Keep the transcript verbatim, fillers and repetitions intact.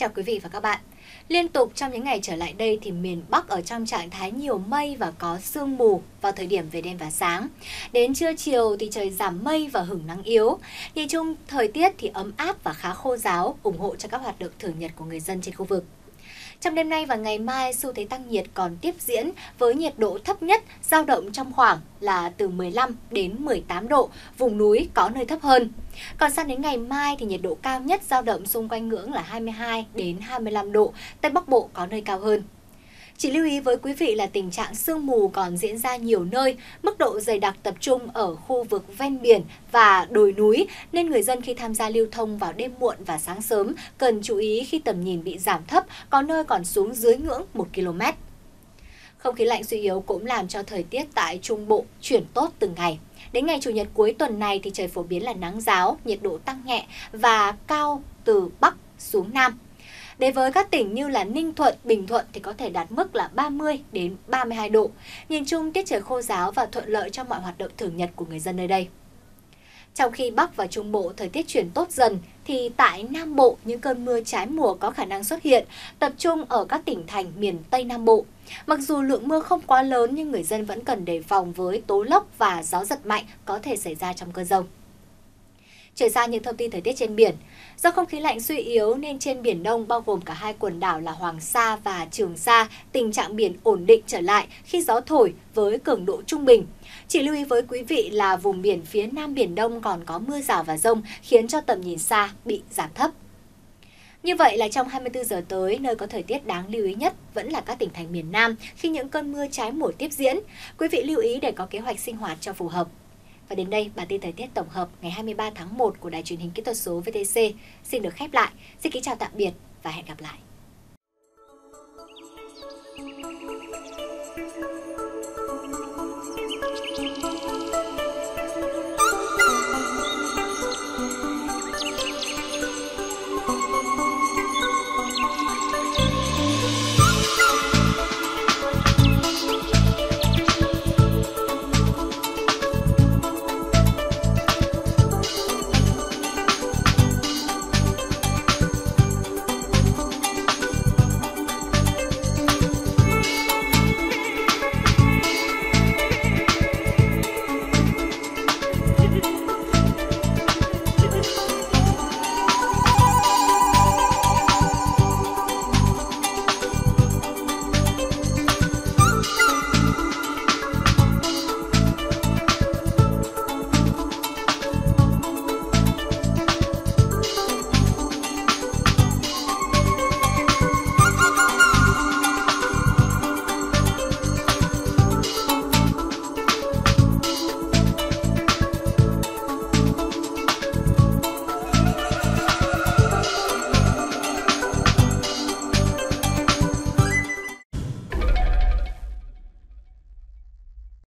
chào quý vị và các bạn. Liên tục trong những ngày trở lại đây thì miền Bắc ở trong trạng thái nhiều mây và có sương mù vào thời điểm về đêm và sáng. Đến trưa chiều thì trời giảm mây và hửng nắng yếu. Nhìn chung thời tiết thì ấm áp và khá khô ráo, ủng hộ cho các hoạt động thường nhật của người dân trên khu vực. Trong đêm nay và ngày mai, xu thế tăng nhiệt còn tiếp diễn với nhiệt độ thấp nhất dao động trong khoảng là từ mười lăm đến mười tám độ, vùng núi có nơi thấp hơn. Còn sang đến ngày mai thì nhiệt độ cao nhất dao động xung quanh ngưỡng là hai mươi hai đến hai mươi lăm độ, Tây Bắc Bộ có nơi cao hơn. Chỉ lưu ý với quý vị là tình trạng sương mù còn diễn ra nhiều nơi, mức độ dày đặc tập trung ở khu vực ven biển và đồi núi, nên người dân khi tham gia lưu thông vào đêm muộn và sáng sớm cần chú ý khi tầm nhìn bị giảm thấp, có nơi còn xuống dưới ngưỡng một ki lô mét. Không khí lạnh suy yếu cũng làm cho thời tiết tại Trung Bộ chuyển tốt từng ngày. Đến ngày Chủ nhật cuối tuần này thì trời phổ biến là nắng ráo, nhiệt độ tăng nhẹ và cao từ Bắc xuống Nam. Đến với các tỉnh như là Ninh Thuận, Bình Thuận thì có thể đạt mức là ba mươi đến ba mươi hai độ. Nhìn chung tiết trời khô ráo và thuận lợi cho mọi hoạt động thường nhật của người dân nơi đây. Trong khi Bắc và Trung Bộ thời tiết chuyển tốt dần, thì tại Nam Bộ những cơn mưa trái mùa có khả năng xuất hiện, tập trung ở các tỉnh thành miền Tây Nam Bộ. Mặc dù lượng mưa không quá lớn nhưng người dân vẫn cần đề phòng với tố lốc và gió giật mạnh có thể xảy ra trong cơn dông. Chuyển sang những thông tin thời tiết trên biển. Do không khí lạnh suy yếu nên trên Biển Đông bao gồm cả hai quần đảo là Hoàng Sa và Trường Sa, tình trạng biển ổn định trở lại khi gió thổi với cường độ trung bình. Chỉ lưu ý với quý vị là vùng biển phía Nam Biển Đông còn có mưa rào và dông khiến cho tầm nhìn xa bị giảm thấp. Như vậy là trong hai mươi tư giờ tới, nơi có thời tiết đáng lưu ý nhất vẫn là các tỉnh thành miền Nam khi những cơn mưa trái mùa tiếp diễn. Quý vị lưu ý để có kế hoạch sinh hoạt cho phù hợp. Và đến đây, bản tin thời tiết tổng hợp ngày hai mươi ba tháng một của Đài Truyền hình Kỹ thuật số vê tê xê xin được khép lại. Xin kính chào tạm biệt và hẹn gặp lại.